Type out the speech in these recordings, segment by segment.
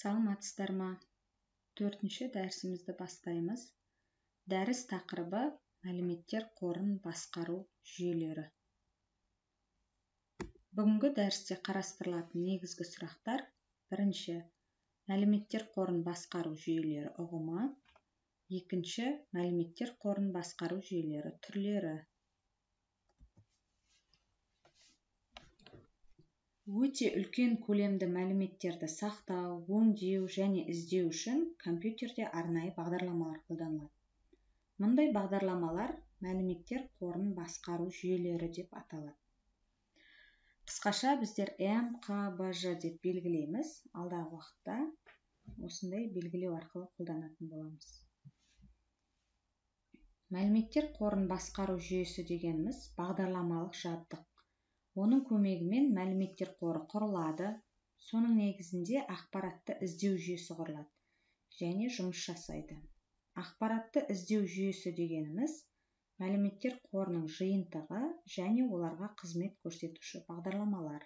Саламатсыздар ма? 4-ші дәрісімізді бастаймыз. Дәріс тақырыбы мәліметтер қорын басқару жүйелері. Бүгінгі дәрісте қарастырылатын негізгі сұрақтар: бірінші, мәліметтер қорын басқару жүйелері ұғымы. Екінші, мәліметтер қорын басқару жүйелері түрлері. Өте үлкен көлемді мәліметтерді сақтау, өңдеу және іздеу үшін компьютерде арнайы бағдарламалар қолданылады. Мұндай бағдарламалар мәліметтер қорын басқару жүйелері деп аталады. Қысқаша біздер МКБЖ деп белгілейміз. Алдағы уақытта осындай белгілеу арқылы қолданатын боламыз. Мәліметтер қорын басқару жүйесі дегеніміз бағдарламалық жабдық. Оның көмегімен мәліметтер қоры құрылады, соның негізінде ақпаратты іздеу жүйесі құрылады және жұмыс жасайды. Ақпаратты іздеу жүйесі дегеніміз мәліметтер қорының жиынтығы және оларға қызмет көрсетуші бағдарламалар.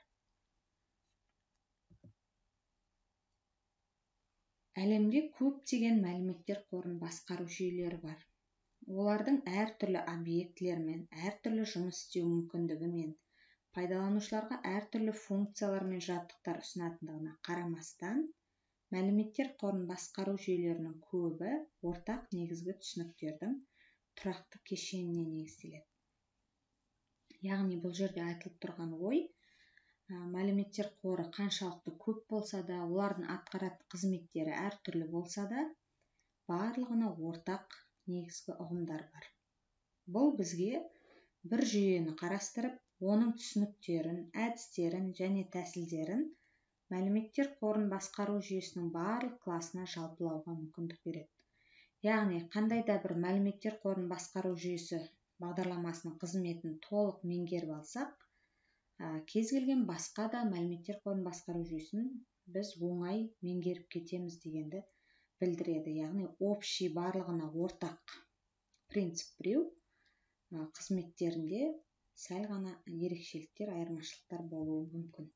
Әлемде көптеген мәліметтер қорын басқару жүйелері бар. Олардың әртүрлі объектілермен, әртүрлі жұмыс істеу мүмкіндігімен, пайдаланушыларға әртүрлі функциялар мен жабдықтар ұсынатындығына қарамастан, мәліметтер қорын басқару жүйелерінің көбі ортақ негізгі түсініктердің тұрақты кешеніне негізделеді. Яғни бұл жерде айтылып тұрған ой, мәліметтер қоры қаншалықты көп болса да, олардың атқаратын қызметтері әртүрлі болса да, барлығына ортақ негізгі ұғымдар бар. Бұл бізге бір жүйені қарастырып, оның түсініктерін, әдістерін және тәсілдерін мәліметтер қорын басқару жүйесінің барлық класына жалпылауға мүмкіндік береді. Яғни, қандай да бір мәліметтер қорын басқару жүйесі бағдарламасының қызметін толық меңгеріп алсақ, кез келген басқа да мәліметтер қорын басқару жүйесін біз оңай меңгеріп кетеміз дегенді білдіреді. Яғни, общий барлығына ортақ принцип біреу, қызметтерінде сәл ғана ерекшеліктер, айырмашылықтар болуы мүмкін.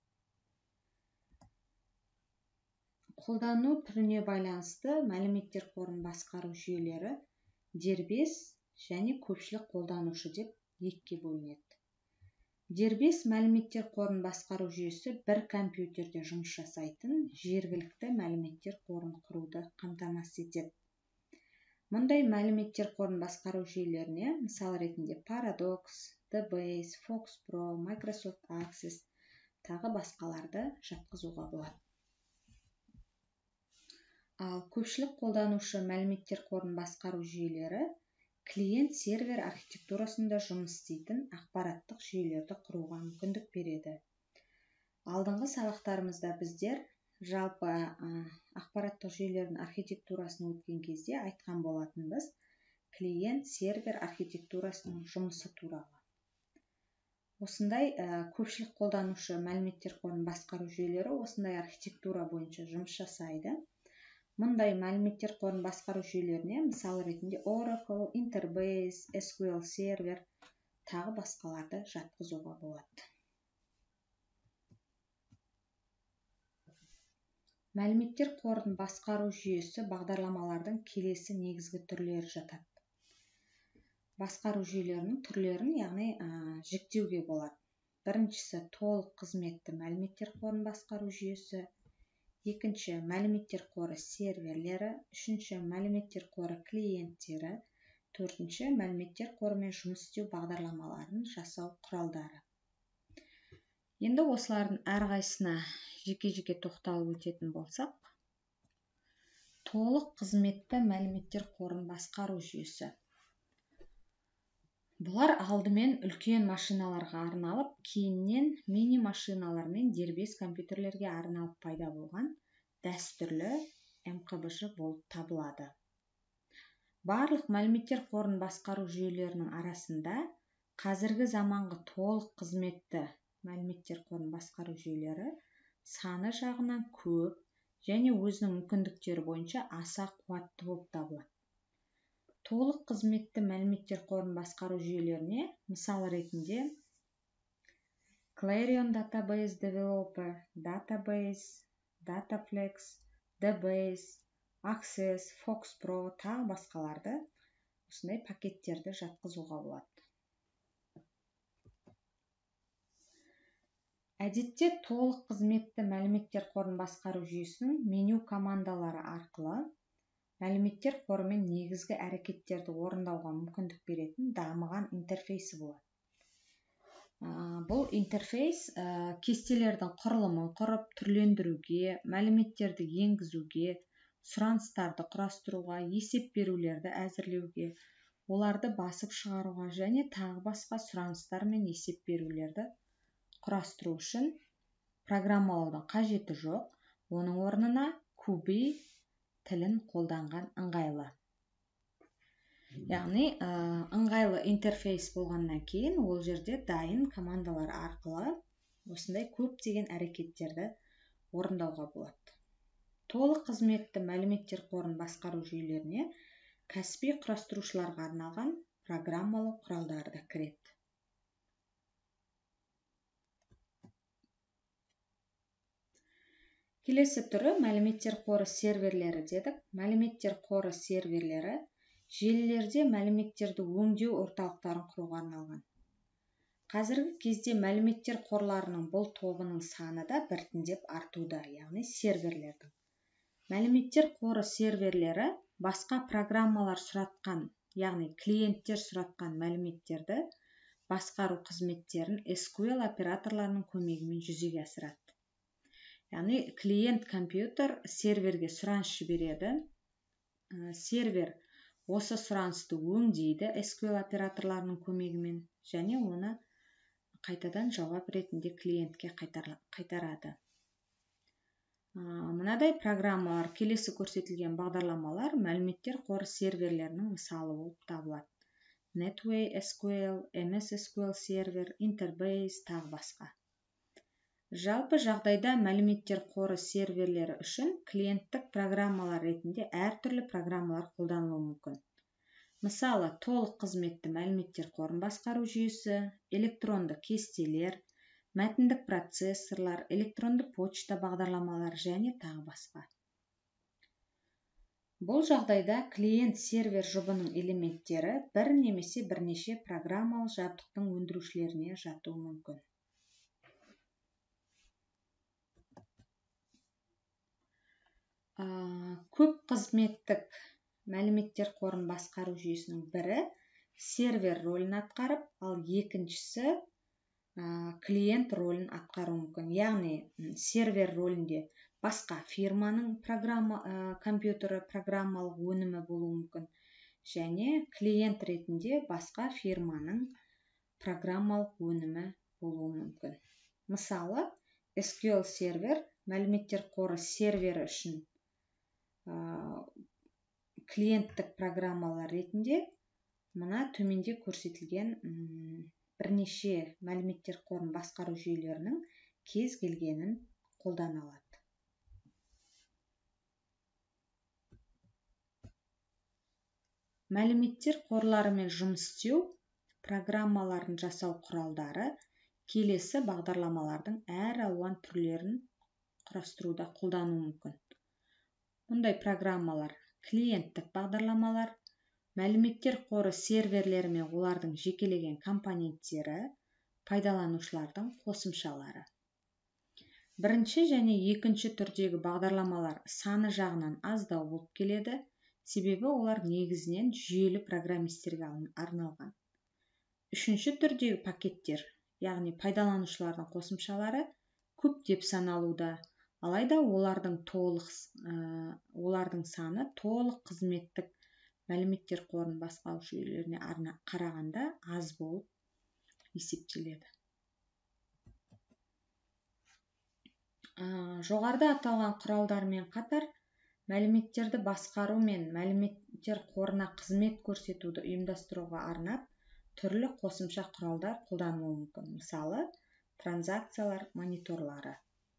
Қолдану түріне байланысты мәліметтер қорын басқару жүйелері дербес және көпшілік қолданушы деп екіге бөлінеді. Дербес мәліметтер қорын басқару жүйесі бір компьютерде жұмыс жасайтын жергілікті мәліметтер қорын құруды қамтамасыз етеді. Мұндай мәліметтер қорын басқару жүйелеріне мысал ретінде Paradox, DBase, FoxPro, Microsoft Access тағы басқаларды жатқызуға болады. Ал көпшілік қолданушы мәліметтер қорын басқару жүйелері клиент-сервер архитектурасында жұмыс істейтін ақпараттық жүйелерді құруға мүмкіндік береді. Алдыңғы сабақтарымызда біздер жалпы ақпараттық жүйелердің архитектурасын өткен кезде айтқан болатынбыз клиент-сервер архитектурасының жұмысы туралы. Осындай көпшілік қолданушы мәліметтер қорын басқару жүйелері осындай архитектура бойынша жұмыс жасайды. Мұндай мәліметтер қорын басқару жүйелеріне мысал ретінде Oracle, Interbase, SQL Server тағы басқаларды жатқызуға болады. Мәліметтер қорын басқару жүйесі бағдарламалардың келесі негізгі түрлері жатады. Басқару жүйелерінің түрлерін, яғни жіктеуге болады. Біріншісі толық қызметті мәліметтер қорын басқару жүйесі, екінші мәліметтер қоры серверлері, үшінші мәліметтер қоры клиенттері, төртінші мәліметтер қорымен жұмыс істеу бағдарламаларын жасау құралдары. Енді осылардың әрқайсысына жеке-жеке тоқталып өтетін болсақ, толық қызметті мәліметтер қорын басқару жүйесі. Бұлар алдымен үлкен машиналарға арналып, кейіннен мини машиналар мен дербес компьютерлерге арналып пайда болған дәстүрлі МКБЖ болып табылады. Барлық мәліметтер қорын басқару жүйелерінің арасында қазіргі заманғы толық қызметті мәліметтер қорын басқару жүйелері саны жағынан көп және өзінің мүмкіндіктері бойынша аса қуатты болып табылады. Толық қызметті мәліметтер қорын басқару жүйелеріне мысал ретінде Clarion Database Developer, Database, Dataflex, DBase, Access, FoxPro тағы басқаларды осындай пакеттерді жатқызуға болады. Әдетте толық қызметті мәліметтер қорын басқару жүйесінің меню командалары арқылы мәліметтер қорымен негізгі әрекеттерді орындауға мүмкіндік беретін дамыған интерфейсі болады. Бұл интерфейс кестелердің құрылымын құрып, түрлендіруге, мәліметтерді енгізуге, сұраныстарды құрастыруға, есеп берулерді әзірлеуге, оларды басып шығаруға және тағы басқа сұраныстар мен есеп берулерді құрастыру үшін программалаудың қажеті жоқ. Оның орнына QB тілін қолданған ыңғайлы. Яғни ыңғайлы интерфейс болғаннан кейін ол жерде дайын командалар арқылы осындай көптеген әрекеттерді орындауға болады. Толық қызметті мәліметтер қорын басқару жүйелеріне кәсіби құрастырушыларға арналған программалау құралдары да кіреді. Келесі түрі мәліметтер қоры серверлері дедік. Мәліметтер қоры серверлері желілерде мәліметтерді өңдеу орталықтарын құруға арналған. Қазіргі кезде мәліметтер қорларының бұл тобының саны да біртіндеп артуда, яғни серверлердің. Мәліметтер қоры серверлері басқа программалар сұратқан, яғни клиенттер сұратқан мәліметтерді басқару қызметтерін SQL операторларының көмегімен жүзеге асырады. Яғни клиент компьютер серверге сұраныс жібереді. Сервер осы сұранысты өңдейді SQL операторларының көмегімен және оны қайтадан жауап ретінде клиентке қайтарады. Мынадай программалар, келесі көрсетілген бағдарламалар мәліметтер қоры серверлерінің мысалы болып табылады. Netway SQL, MS SQL сервер, Interbase тағы басқа. Жалпы жағдайда мәліметтер қоры серверлері үшін клиенттік программалар ретінде әртүрлі программалар қолданылуы мүмкін. Мысалы, толық қызметті мәліметтер қорын басқару жүйесі, электронды кестелер, мәтіндік процессорлар, электронды почта бағдарламалар және тағы басқа. Бұл жағдайда клиент сервер жұбының элементтері бір немесе бірнеше программалық жабдықтың өндірушілеріне жатуы мүмкін. Көп қызметтік мәліметтер қорын басқару жүйесінің бірі сервер рөлін атқарып, ал екіншісі клиент рөлін атқару мүмкін. Яғни сервер рөлінде басқа фирманың компьютері программалық өнімі болуы мүмкін және клиент ретінде басқа фирманың программалық өнімі болуы мүмкін. Мысалы, SQL сервер мәліметтер қоры сервері үшін клиенттік программалар ретінде мына төменде көрсетілген бірнеше мәліметтер қорын басқару жүйелерінің кез келгенін қолдана алады. Мәліметтер қорларымен жұмыс істеу программаларын жасау құралдары келесі бағдарламалардың әр алуан түрлерін құрастыруда қолдану мүмкін. Мұндай программалар клиенттік бағдарламалар, мәліметтер қоры серверлері мен олардың жекелеген компоненттері, пайдаланушылардың қосымшалары. Бірінші және екінші түрдегі бағдарламалар саны жағынан аздау болып келеді, себебі олар негізінен жүйелі программистерге арналған. Үшінші түрдегі пакеттер, яғни пайдаланушылардың қосымшалары көптеп саналуда, алайда олардың саны толық қызметтік мәліметтер қорын басқару жүйелеріне қарағанда аз болып есептеледі. Жоғарыда аталған құралдармен қатар мәліметтерді басқару мен мәліметтер қорына қызмет көрсетуді ұйымдастыруға арнап түрлі қосымша құралдар қолданылуы мүмкін. Мысалы, транзакциялар мониторлары.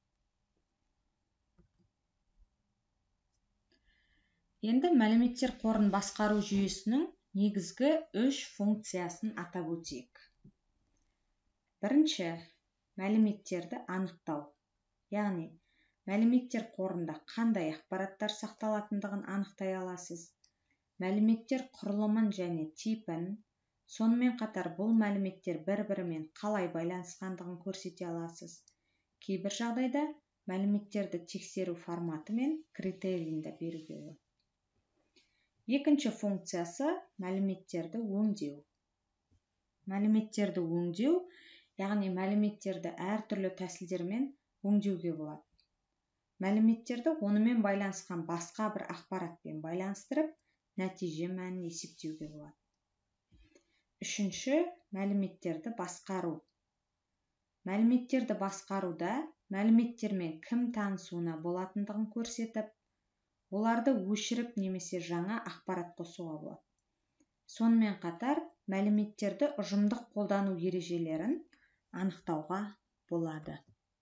Енді мәліметтер қорын басқару жүйесінің негізгі 3 функциясын атап өтейік. Бірінші, мәліметтерді анықтау. Яғни, мәліметтер қорында қандай ақпараттар сақталатындығын анықтай аласыз. Мәліметтер құрылымын және типін, сонымен қатар бұл мәліметтер бір-бірімен қалай байланысқандығын көрсете аласыз. Кейбір жағдайда мәліметтерді тексеру форматы мен критерийін де беруге болады. Екінші функциясы мәліметтерді өңдеу. Мәліметтерді өңдеу, яғни мәліметтерді әртүрлі тәсілдермен өңдеуге болады. Мәліметтерді онымен байланысқан басқа бір ақпаратпен байланыстырып, нәтиже мәнін есептеуге болады. Үшінші, мәліметтерді басқару. Мәліметтерді басқаруда мәліметтермен кім танысуына болатындығын көрсетіп, оларды өшіріп немесе жаңа ақпарат қосуға болады. Сонымен қатар, мәліметтерді ұжымдық қолдану ережелерін анықтауға болады.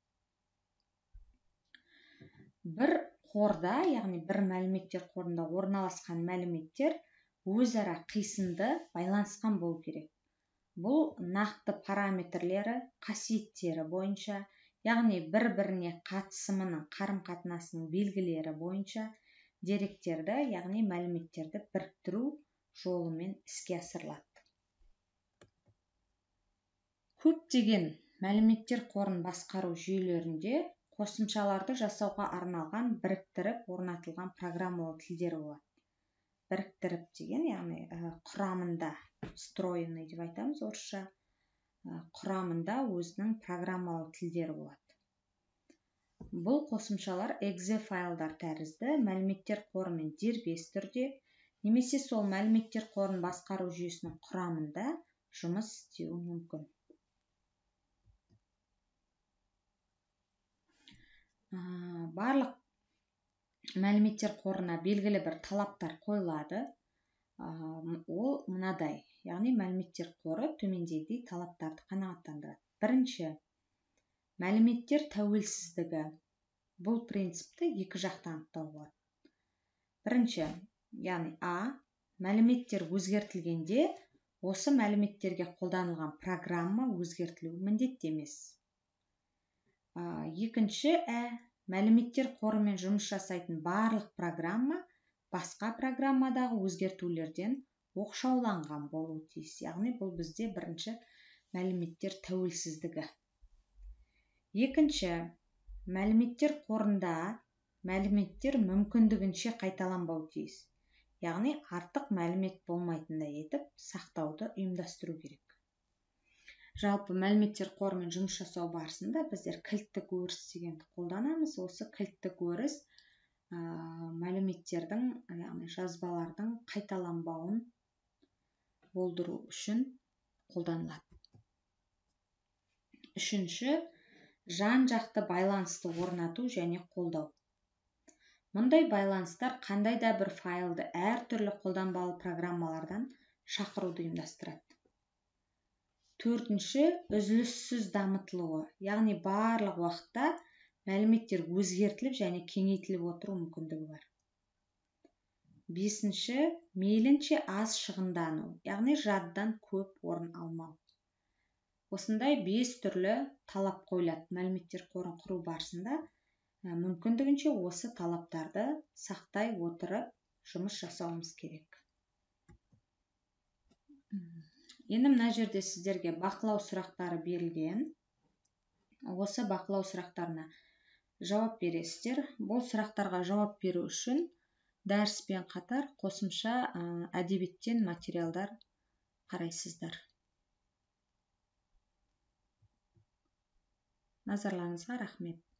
Бір қорда, яғни бір мәліметтер қорында орналасқан мәліметтер өзара қисынды байланысқан болу керек. Бұл нақты параметрлері, қасиеттері бойынша, яғни бір-біріне қатысымының қарым-қатынасының белгілері бойынша деректерді, яғни мәліметтерді біріктіру жолымен іске асырылады. Көптеген мәліметтер қорын басқару жүйелерінде қосымшаларды жасауға арналған біріктіріп орнатылған программалы тілдер болады. Біріктіріп деген, яғни құрамында, встроенный деп айтамыз орысша, құрамында өзінің программалы тілдері болады. Бұл қосымшалар exe файлдар тәрізді мәліметтер қорымен дербес түрде, немесе сол мәліметтер қорын басқару жүйесінің құрамында жұмыс істеуі мүмкін. Барлық мәліметтер қорына белгілі бір талаптар қойылады. Ол мынадай, яғни мәліметтер қоры төмендегідей талаптарды қанағаттандырады. Бірінші, мәліметтер тәуелсіздігі. Бұл принципті екі жақты анықтауға болады. Бірінші, яғни А, мәліметтер өзгертілгенде, осы мәліметтерге қолданылған программа өзгертілуі міндетті емес. Екінші, мәліметтер қорымен жұмыс жасайтын барлық программа басқа программадағы өзгертулерден оқшауланған болуы тиіс. Яғни бұл бізде бірінші мәліметтер тәуелсіздігі. Екінші, мәліметтер қорында мәліметтер мүмкіндігінше қайталанбау тиіс. Яғни артық мәлімет болмайтындай етіп сақтауды ұйымдастыру керек. Жалпы мәліметтер қорымен жұмыс жасау барысында біздер кілттік өріс дегенді қолданамыз. Осы кілттік өріс мәліметтердің, яғни жазбалардың қайталанбауын болдыру үшін қолданылады. Үшінші, жан-жақты байланысты орнату және қолдау. Мұндай байланыстар қандай да бір файлды әртүрлі қолданбалы программалардан шақыруды ұйымдастырады. Төртінші, үзіліссіз дамытылуы, яғни барлық уақытта мәліметтер өзгертіліп және кеңейтіліп отыру мүмкіндігі бар. Бесінші, мейлінше аз шығындану, яғни жадыдан көп орын алмау. Осындай 5 түрлі талап қойылады мәліметтер қорын құру барысында. Мүмкіндігінше осы талаптарды сақтай отырып жұмыс жасауымыз керек. Енді мына жерде сіздерге бақылау сұрақтары берілген. Осы бақылау сұрақтарына жауап бересіздер. Бұл сұрақтарға жауап беру үшін дәріспен қатар қосымша әдебиеттен материалдар қарайсыздар. Назарларыңызға рахмет.